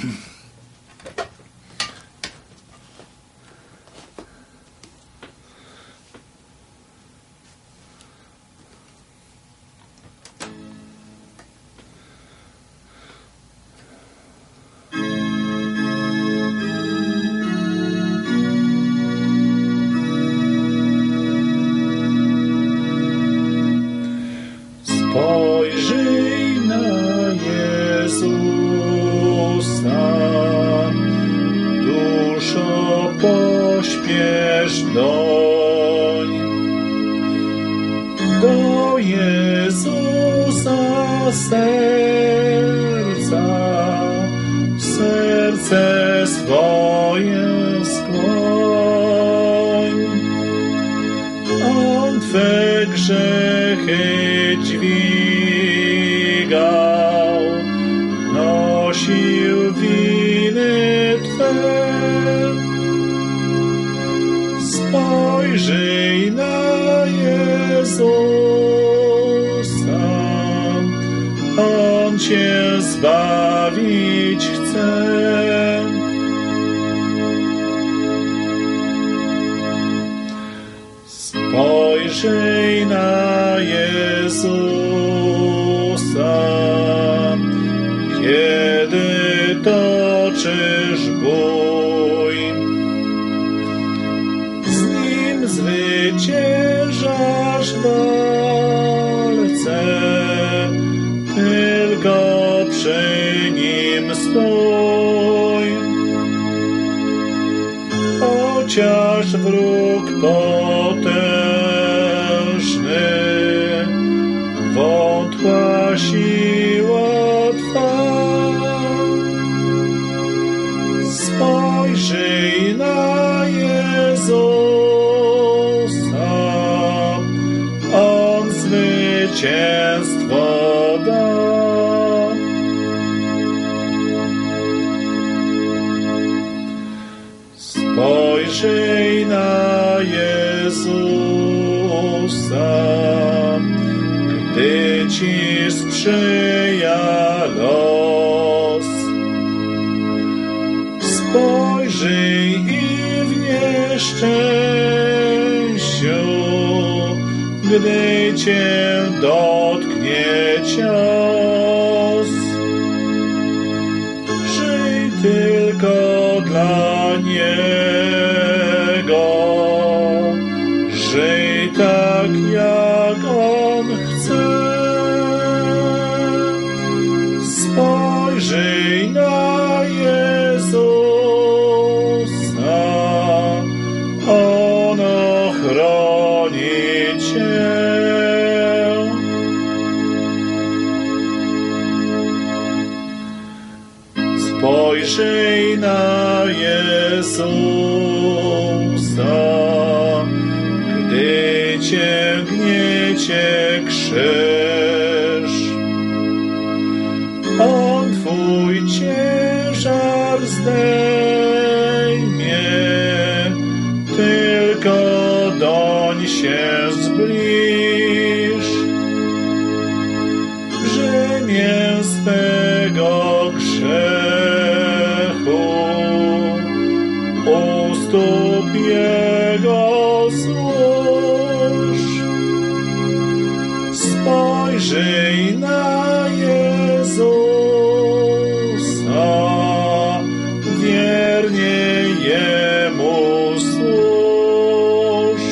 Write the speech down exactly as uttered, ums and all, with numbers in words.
Spojrzyj na Jezusa, duszo, pośpiesz doń. Do Jezusa serca, serce swoje skłoń. On Twe grzechy dźwigał, nosił winy Twe. Spojrzyj na Jezusa, On Cię zbawić chce. Spojrzyj na Jezusa, kiedy toczysz bój. Z Nim zwyciężasz w walce, tylko przy Nim stój. Chociaż wróg potężny, wątła siła Twa. Spojrzyj na Jezusa, On zwycięstwo da. Spojrzyj na Jezusa, gdy Ci sprzyja los. Spojrzyj i w nieszczęściu, gdy Cię dotknie cios. Żyj tylko dla Niego, żyj tak, jak On chce. Spojrzyj na Jezusa, On ochroni Cię. Spojrzyj na Jezusa, gdy Cię gniecie krzyż. On Twój ciężar zdejmie, tylko doń się zbliż. Brzemię swego grzechu u stóp Jego złóż. Spojrzyj na Jezusa, wiernie Jemu służ.